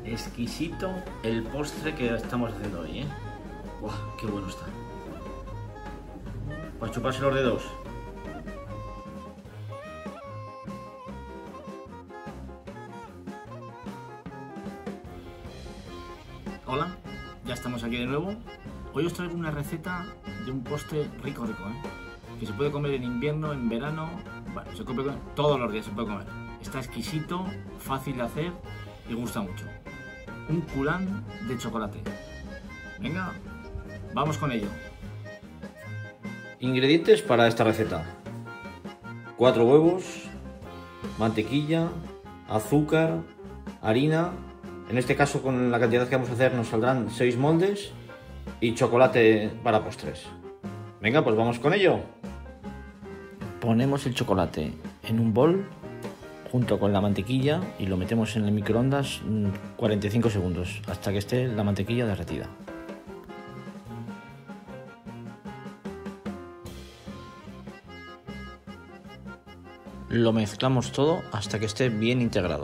Exquisito el postre que estamos haciendo hoy, ¿eh? ¡Buah, qué bueno está! Para chuparse los dedos. Hola, ya estamos aquí de nuevo. Hoy os traigo una receta de un postre rico, ¿eh? Que se puede comer en invierno, en verano, bueno, se puede comer todos los días, se puede comer. Está exquisito, fácil de hacer y gusta mucho. Un culán de chocolate. Venga, vamos con ello. Ingredientes para esta receta: 4 huevos, mantequilla, azúcar, harina. En este caso, con la cantidad que vamos a hacer, nos saldrán 6 moldes y chocolate para postres. Venga, pues vamos con ello. Ponemos el chocolate en un bol junto con la mantequilla y lo metemos en el microondas 45 segundos hasta que esté la mantequilla derretida. Lo mezclamos todo hasta que esté bien integrado.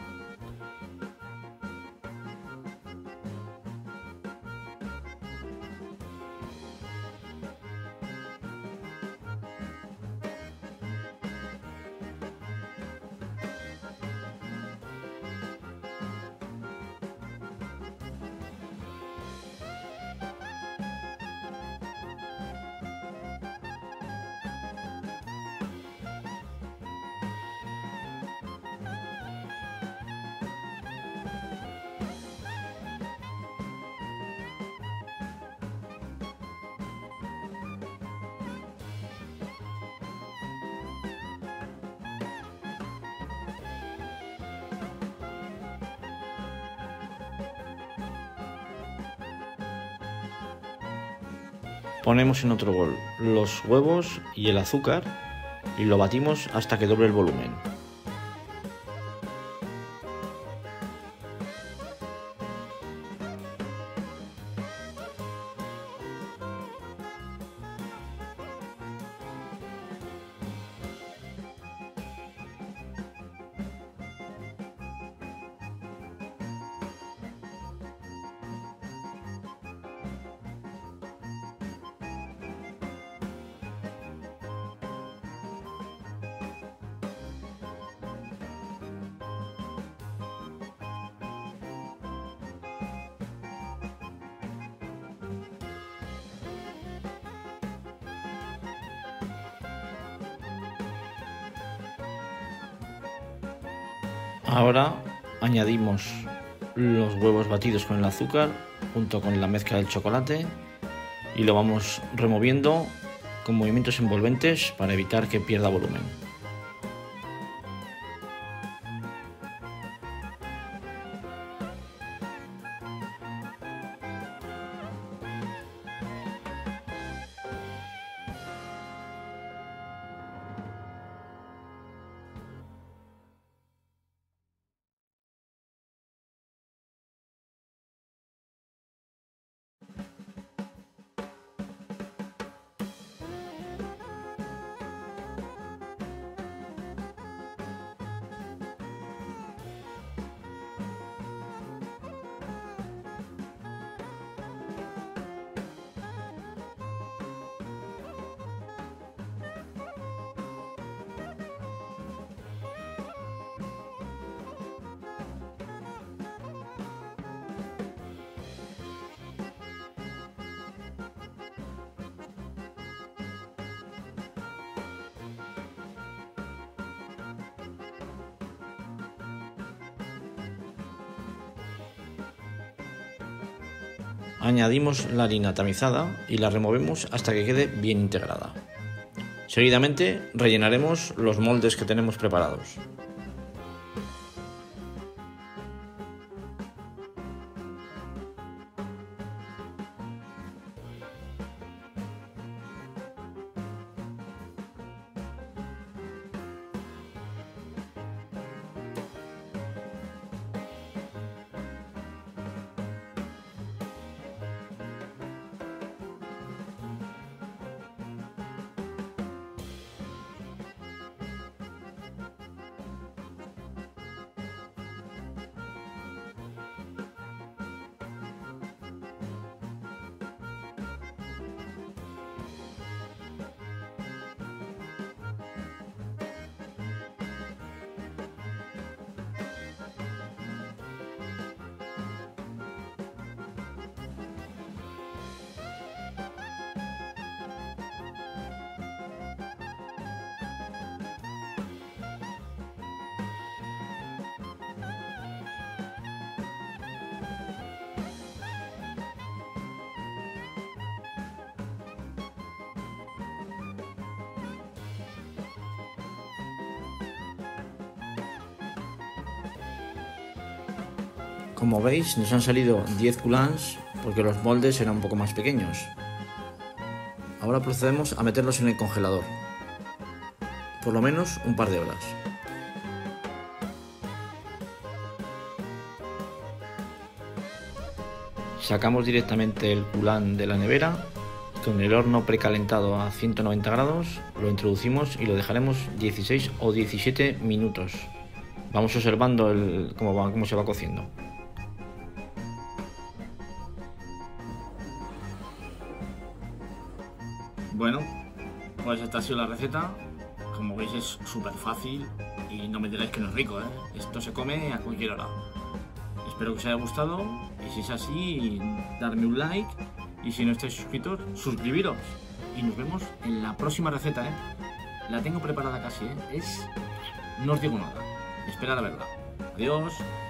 Ponemos en otro bol los huevos y el azúcar y lo batimos hasta que doble el volumen. Ahora añadimos los huevos batidos con el azúcar junto con la mezcla del chocolate y lo vamos removiendo con movimientos envolventes para evitar que pierda volumen. Añadimos la harina tamizada y la removemos hasta que quede bien integrada. Seguidamente rellenaremos los moldes que tenemos preparados. Como veis, nos han salido 10 culans porque los moldes eran un poco más pequeños. Ahora procedemos a meterlos en el congelador, por lo menos un par de horas. Sacamos directamente el culán de la nevera. Con el horno precalentado a 190 grados lo introducimos y lo dejaremos 16 o 17 minutos. Vamos observando cómo se va cociendo. Bueno, pues esta ha sido la receta. Como veis es súper fácil y no me diráis que no es rico, ¿eh? Esto se come a cualquier hora. Espero que os haya gustado y si es así, darme un like. Y si no estáis suscritos, suscribiros. Y nos vemos en la próxima receta, ¿eh? La tengo preparada casi, ¿eh? No os digo nada. Esperad a verla. Adiós.